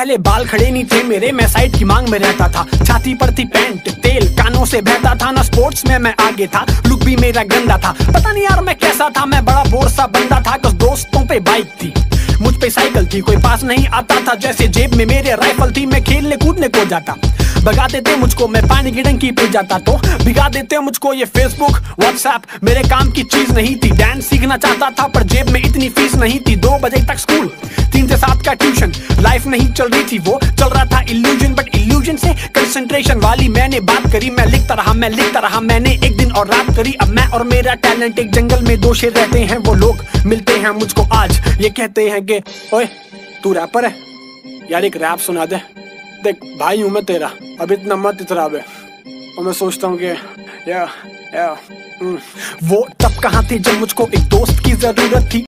पहले बाल खड़े नहीं थे मेरे, मैं साइड की मांग में रहता था। छाती पर थी पैंट, तेल कानों से बहता था ना, स्पोर्ट्स में मैं आगे था, लुक भी मेरा गंदा था। पता नहीं यार मैं कैसा था, मैं बड़ा बोर सा बंदा था। कुछ दोस्तों पे बाइक थी, मुझ पे साइकिल थी, कोई पास नहीं आता था। जैसे जेब में मेरे राइफल थी, मैं खेलने कूदने को जाता। भगा देते मुझको, मैं पानी की टंकी पे जाता तो भिगा देते मुझको। ये फेसबुक व्हाट्सएप मेरे काम की चीज नहीं थी। डांस सीखना चाहता था पर जेब में इतनी फीस नहीं थी। 2 बजे तक स्कूल, 3 से 7 का ट्यूशन, लाइफ नहीं चल रही थी, वो चल रहा था इल्यूजन। बट इल्यूजन से कंसंट्रेशन वाली मैंने बात करी। मैं लिखता रहा, मैंने एक दिन और रात करी। अब मैं और मेरा टैलेंट एक जंगल में 2 शेर रहते हैं। वो लोग मिलते हैं मुझको आज, ये कहते हैं कि ओए तू रैपर है यार, एक रैप सुना दे। देख भाई हूं मैं तेरा, अब इतना मत इतरा बे। और मैं सोचता हूँ कि या वो तब कहाँ थे जब मुझको एक दोस्त की जरूरत थी।